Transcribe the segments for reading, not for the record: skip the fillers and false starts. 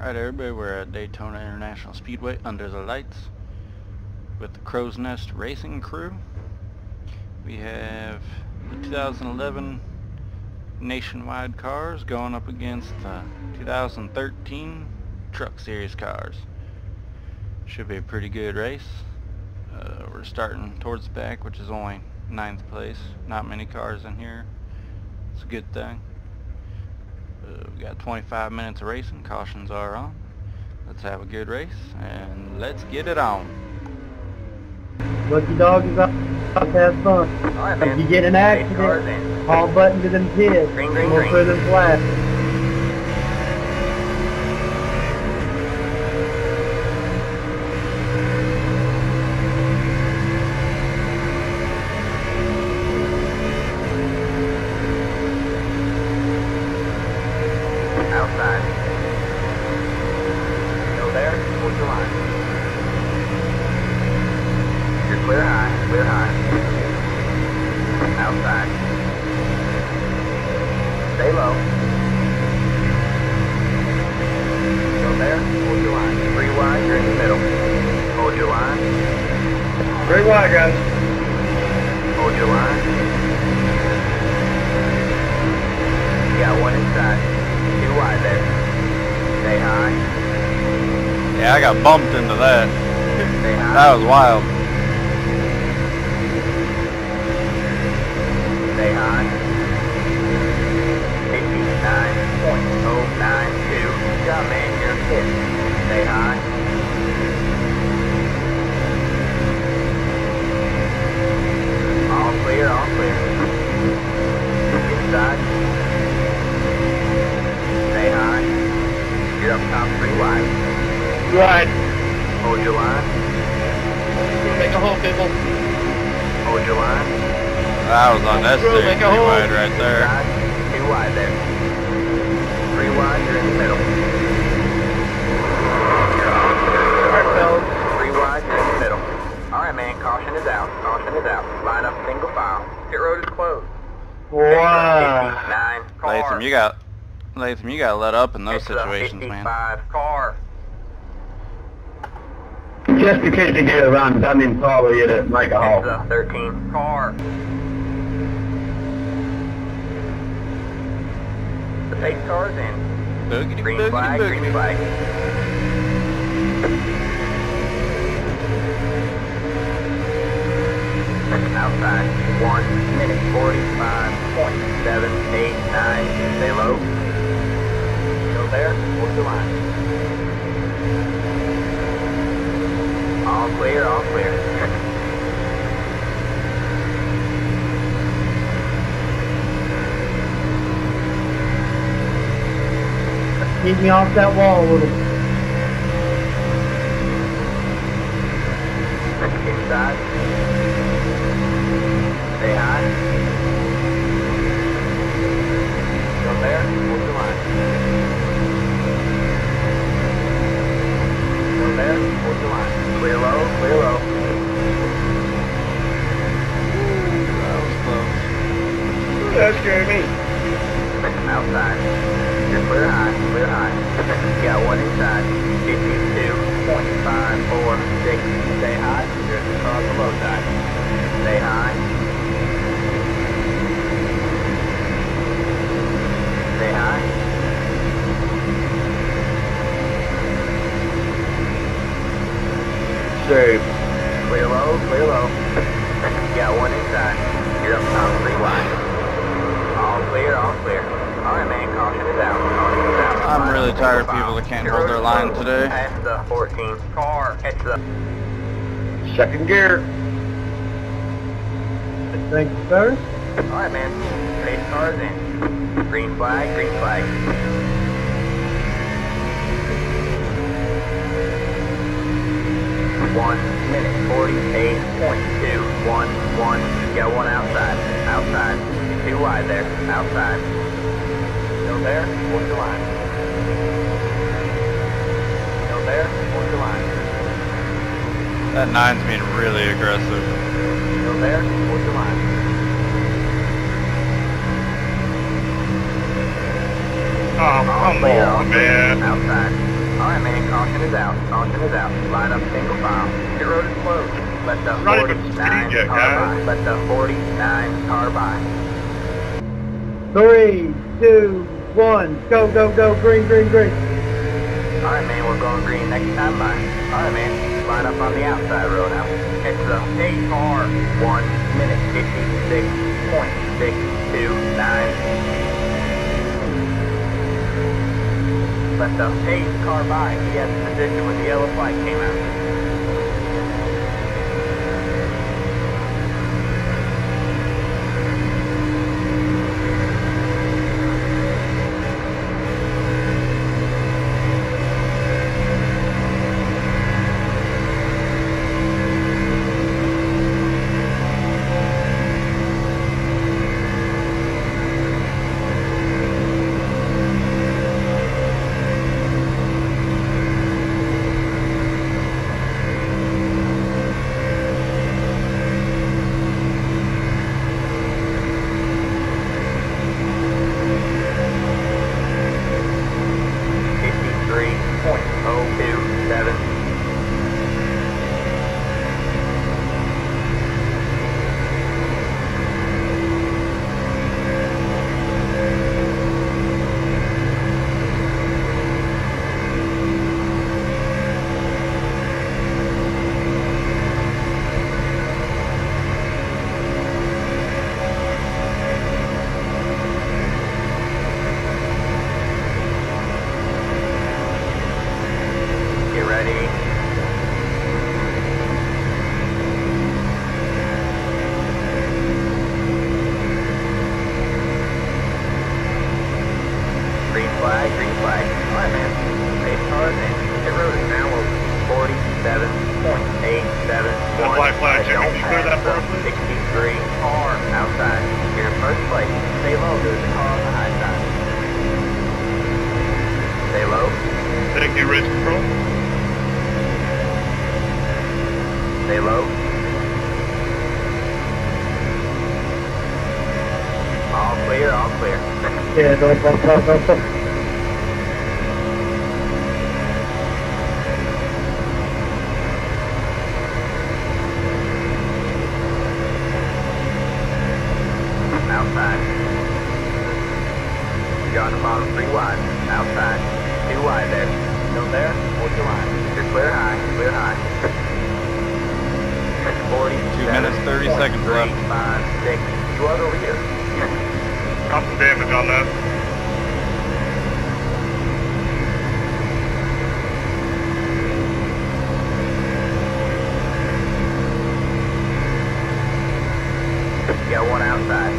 Alright everybody, we're at Daytona International Speedway under the lights with the Crow's Nest Racing crew. We have the 2011 Nationwide cars going up against the 2013 Truck Series cars. Should be a pretty good race. We're starting towards the back, which is only 9th place. Not many cars in here. It's a good thing. We got 25 minutes of racing. Cautions are on. Let's have a good race and let's get it on. Lucky dog is out to have fun. Alright, man. If you get in an accident, all button to them kids. Green, green, We'll green. put them flat. Outside. Go there, hold your line. You're clear high, clear high. Outside. Stay low. Go there, hold your line. 3 wide, you're in the middle. Hold your line. 3 wide, guys. Hold your line. You got 1 inside. 2 wide there. Stay high. Yeah, I got bumped into that. Stay high. That was wild. Stay high. 59.092. Good job, man. You're hit. Stay high. All clear, all clear. Inside. Stay high. You're up top 3 wide. Right. Hold your line. Make a hole, people. Hold your line. That was unnecessary. Make a 3 hole. wide right there. Inside. 2 wide there. 3 wide, you're in the middle. You're all clear. You're all clear. 3 wide, you're in the middle. Alright, man, caution is out. Caution is out. Line up single file. Pit road is closed. Wow. 59 car. Latham, you got let up in those It's a situations, man. 55 car. Just because you get around, I mean, probably you to make a It's hole. a 13 car. The pace car is in. Boogity, Green boogity, flag, green boogity. flag. Outside, 1 minute 45.789. Stay low. Go there, hold the line. All clear, all clear. Keep me off that wall a little. Inside. Stay high. Go there, hold the line. Go there, hold the line. Clear low, clear low. That was close. That scared me. Outside. You're clear high, clear high. You got 1 inside. 52.546. Stay high. You're at the car on the low side. Stay high. Stay high. Save. Clear low, clear low. You got 1 inside. You're up top 3 wide. All clear, all clear. Alright, man, caution is out. Caution is out. I'm Line really up tired of single people file. that can't Pit hold road their is line closed. today. Past the 14 car. It's the Second gear. Thank you, sir. Alright, man. Pace car is in. Green flag, green flag. One minute, 48.211. You got 1 outside. Outside. 2 wide there. Outside. Go there, hold your line. Go there, hold your line. That 9's being really aggressive. Go there, hold your line. Oh, come on, man. Outside. Alright, man, caution is out. Caution is out. Line up single file. Your road is closed. Let the Not even 49 speed yet, car guys. by. Let the 49 car by. 3, 2, 1, go, go, go, green, green, green. Alright, man, we're going green next time by. Alright, man, line up on the outside road now. It's the 8 car. 1 minute 56.629. Let the 8 car by. He has position when the yellow flag came out. Green flag. Alright, man. 8 cars in. The road is now open. 47.871. That black flag, Jimmy, can you clear that for us, please? 63 car outside. You're in first place. Stay low. There's a car on the high side. Stay low. Thank you, Ridge Control. Stay low. All clear, all clear. Yeah, don't. Outside. You're on the bottom 3 wide. Outside. 2 wide there. Still there? Hold your line. You're clear high. Clear high. 40. 2 minutes, 30 seconds left. 5, 6. You are the leader. Got some damage on that. You got one outside.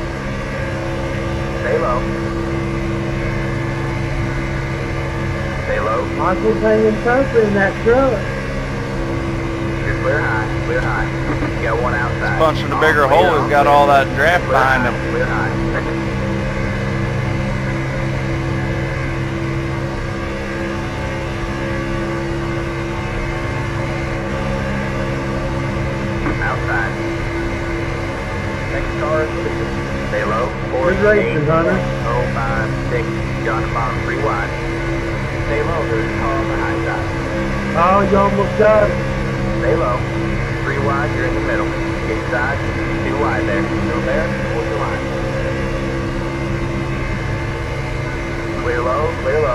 Stay low. Stay low. Michael's hanging tough in that truck. You're clear high. Clear high. You got one outside. Punching a All bigger clear, hole, all he's got clear. all that draft Clear behind high, him. Clear high. Outside. Next car is leader. Stay low. Good racing, Hunter. 056. You're on the bottom 3 wide. Stay low. There's a car on the high side. Oh, you almost got it. Stay low. 3 wide. You're in the middle. Inside. 2 wide there. Still there. Hold your line. Clear low. Clear low.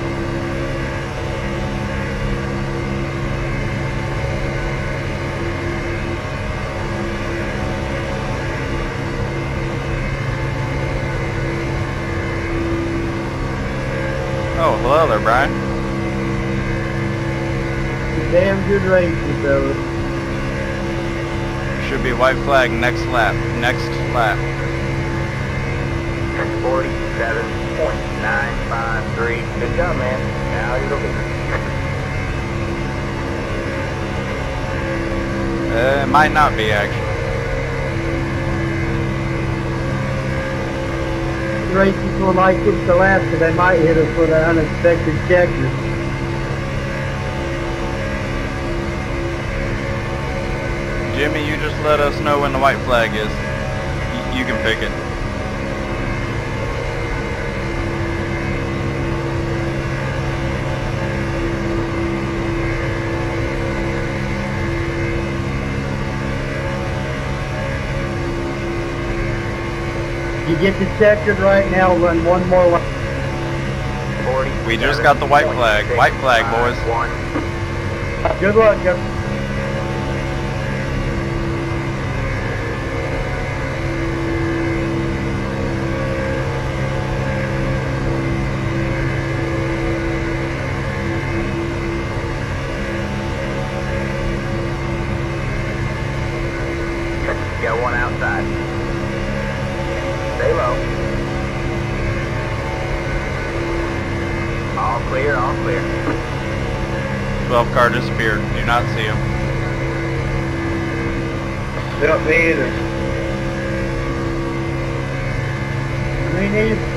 Oh, hello there, Brian. Damn good racing, fellas. Should be white flag next lap. Next lap. 47.953. Good job, man. Now you're the leader. It might not be, actually. Racing's gonna like it to last, so they might hit us with an unexpected checker. Jimmy, you just let us know when the white flag is. You can pick it. get detected right now, run one more lap. 40. We just got the white flag. White flag, boys. 1. Good luck, guys. Got one outside. Stay low. All clear, all clear. 12 car disappeared. Do not see him. Yep, me either. Me neither.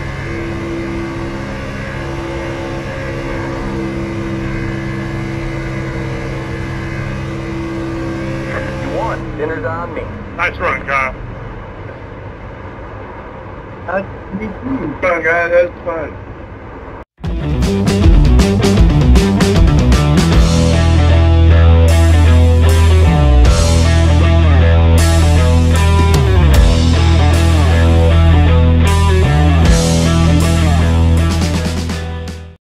You won. Dinner's on me. Nice run, Kyle. Nice to meet you. Fun, guys. That's fun.